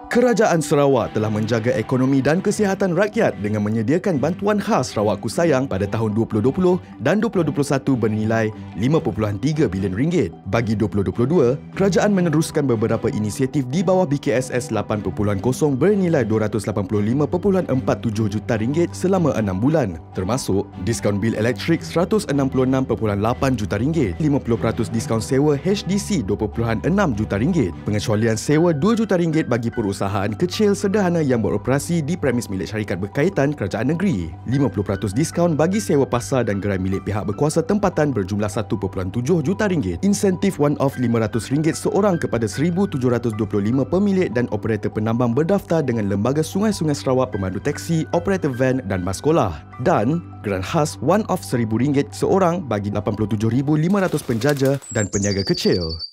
Kerajaan Sarawak telah menjaga ekonomi dan kesihatan rakyat dengan menyediakan bantuan khas Sarawakku Sayang pada tahun 2020 dan 2021 bernilai RM5.3 bilion. Bagi 2022, kerajaan meneruskan beberapa inisiatif di bawah BKSS 8.0 bernilai RM285.47 juta selama 6 bulan, termasuk diskaun bil elektrik RM166.8 juta, 50% diskaun sewa HDC RM20.6 juta, pengecualian sewa RM2 juta bagi perusahaan kecil sederhana yang beroperasi di premis milik syarikat berkaitan kerajaan negeri, 50% diskaun bagi sewa pasar dan gerai milik pihak berkuasa tempatan berjumlah RM1.7 juta, insentif one-off RM500 seorang kepada 1,725 pemilik dan operator penambang berdaftar dengan Lembaga Sungai-Sungai Sarawak Pemandu Teksi, operator van dan bas sekolah, dan geran khas one-off RM1,000 seorang bagi 87,500 penjaja dan peniaga kecil.